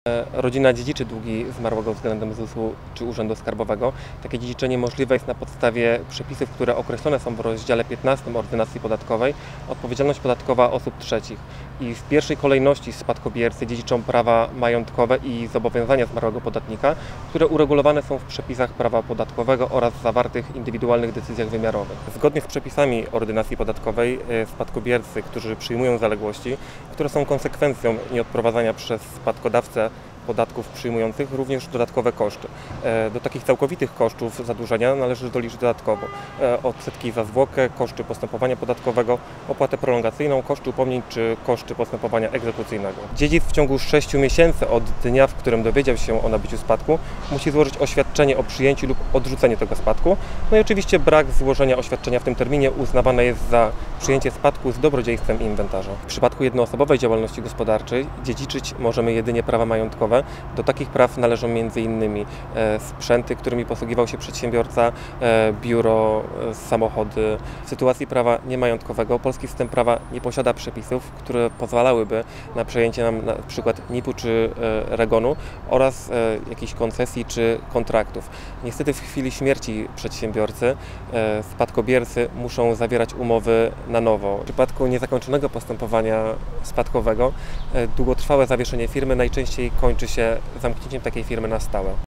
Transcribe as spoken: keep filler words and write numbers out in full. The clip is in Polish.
Rodzina dziedziczy długi zmarłego względem Z U S-u czy Urzędu Skarbowego. Takie dziedziczenie możliwe jest na podstawie przepisów, które określone są w rozdziale piętnastym Ordynacji Podatkowej, odpowiedzialność podatkowa osób trzecich. I w pierwszej kolejności spadkobiercy dziedziczą prawa majątkowe i zobowiązania zmarłego podatnika, które uregulowane są w przepisach prawa podatkowego oraz zawartych indywidualnych decyzjach wymiarowych. Zgodnie z przepisami Ordynacji Podatkowej spadkobiercy, którzy przyjmują zaległości, które są konsekwencją nieodprowadzania przez spadkodawcę podatków przyjmujących, również dodatkowe koszty. Do takich całkowitych kosztów zadłużenia należy doliczyć dodatkowo odsetki za zwłokę, koszty postępowania podatkowego, opłatę prolongacyjną, koszty upomnień czy koszty postępowania egzekucyjnego. Dziedzic w ciągu sześciu miesięcy od dnia, w którym dowiedział się o nabyciu spadku, musi złożyć oświadczenie o przyjęciu lub odrzuceniu tego spadku. No i oczywiście brak złożenia oświadczenia w tym terminie uznawane jest za przyjęcie spadku z dobrodziejstwem inwentarza. W przypadku jednoosobowej działalności gospodarczej dziedziczyć możemy jedynie prawa majątkowe. Do takich praw należą między innymi sprzęty, którymi posługiwał się przedsiębiorca, biuro, samochody. W sytuacji prawa niemajątkowego polski system prawa nie posiada przepisów, które pozwalałyby na przejęcie nam na przykład N I P-u czy REGON-u oraz jakichś koncesji czy kontraktów. Niestety w chwili śmierci przedsiębiorcy spadkobiercy muszą zawierać umowy na nowo. W przypadku niezakończonego postępowania spadkowego długotrwałe zawieszenie firmy najczęściej kończy się zamknięciem takiej firmy na stałe.